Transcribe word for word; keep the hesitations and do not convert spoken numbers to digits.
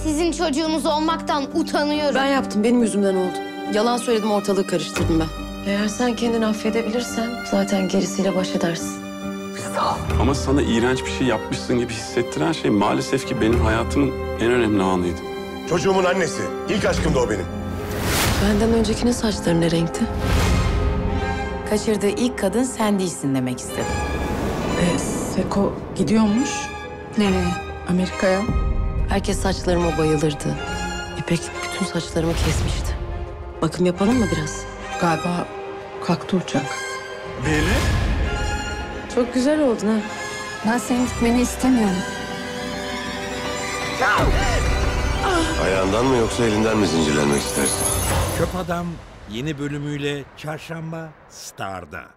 Sizin çocuğunuz olmaktan utanıyorum. Ben yaptım, benim yüzümden oldu. Yalan söyledim, ortalığı karıştırdım ben. Eğer sen kendini affedebilirsen zaten gerisiyle baş edersin. Ama sana iğrenç bir şey yapmışsın gibi hissettiren şey maalesef ki benim hayatımın en önemli anıydı. Çocuğumun annesi. İlk aşkım da o benim. Benden öncekinin saçları ne renkti? Kaçırdığı ilk kadın sen değilsin demek istedim. E, Seko gidiyormuş. Nereye? Amerika'ya. Herkes saçlarıma bayılırdı. İpek bütün saçlarımı kesmişti. Bakım yapalım mı biraz? Galiba kalktı uçak. Çok güzel oldun ha. Ben senin gitmeni istemiyorum. Ayağından mı yoksa elinden mi zincirlenmek istersin? Çöp Adam yeni bölümüyle Çarşamba Star'da.